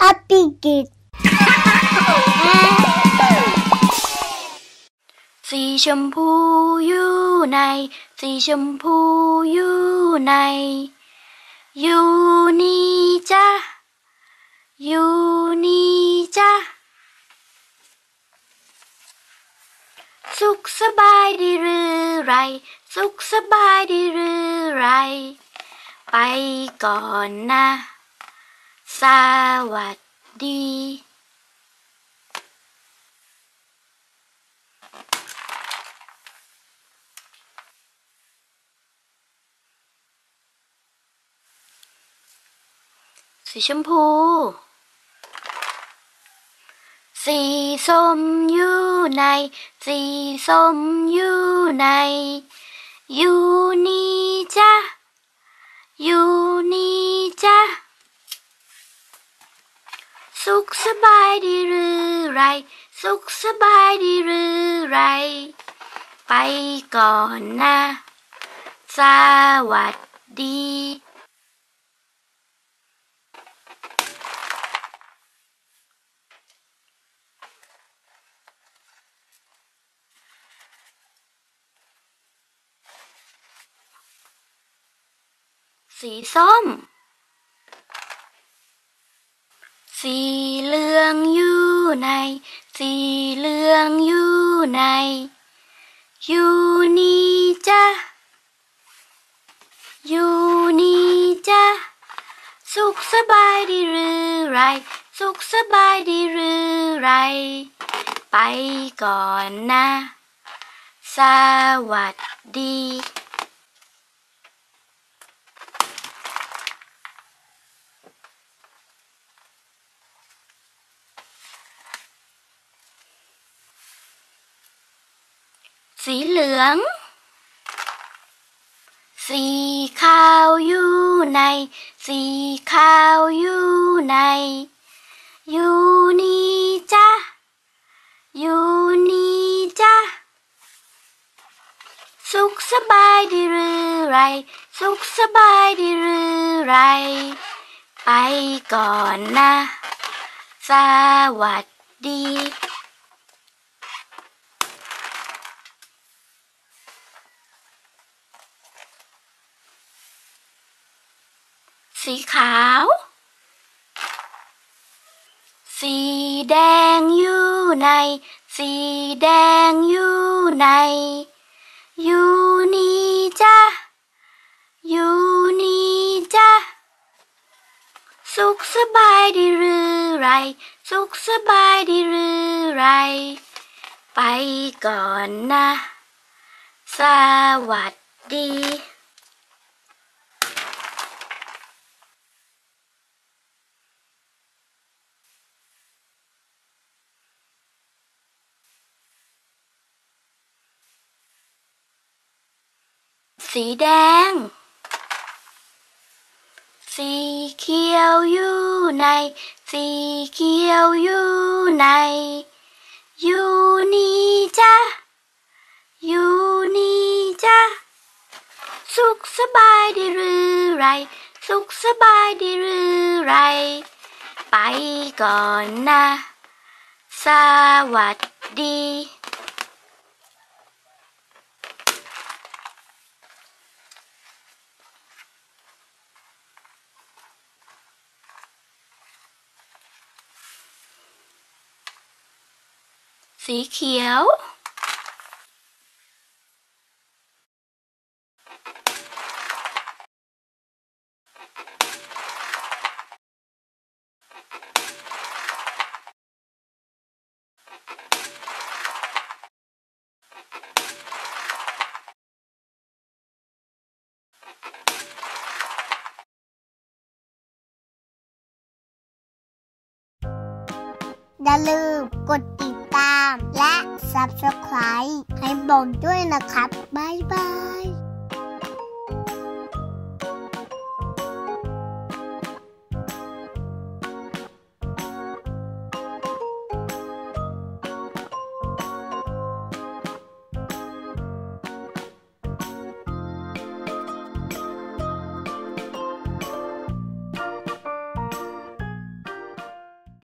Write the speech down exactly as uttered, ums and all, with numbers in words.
Happy Kids สีชมพูอยู่ในสีชมพูอยู่ในอยู่นี่จ้ะอยู่นี่จ้ะสุขสบายดีหรือไรสุขสบายดีหรือไรไปก่อนนะสวัสดีสีชมพูสีส้มอยู่ในสีส้มอยู่ในอยู่นี่จ้ะอยู่นี่จ้ะสุขสบายดีหรือไรสุขสบายดีหรือไรไปก่อนนะสวัสดีสีส้มสีเหลืองอยู่ในสีเหลืองอยู่ในอยู่นี่จ้ะอยู่นี่จ้ะสุขสบายดีหรือไรสุขสบายดีหรือไรไปก่อนนะสวัสดีสีเหลืองสีขาวอยู่ในสีขาวอยู่ในอยู่นี่จ้ะอยู่นี่จ้ะสุขสบายดีหรือไรสุขสบายดีหรือไรไปก่อนนะสวัสดีสีขาวสีแดงอยู่ในสีแดงอยู่ในอยู่นี่จ้ะอยู่นี่จ้ะสุขสบายดีหรือไรสุขสบายดีหรือไรไปก่อนนะสวัสดีสีแดงสีเขียวอยู่ในสีเขียวอยู่ในอยู่นี่จ้ะอยู่นี่จ้ะสุขสบายดีหรือไรสุขสบายดีหรือไรไปก่อนนะสวัสดีสีเขียวอย่าลืมกดติดตามและ ซับสไครบ์ ให้บอกด้วยนะครับบ๊ายบาย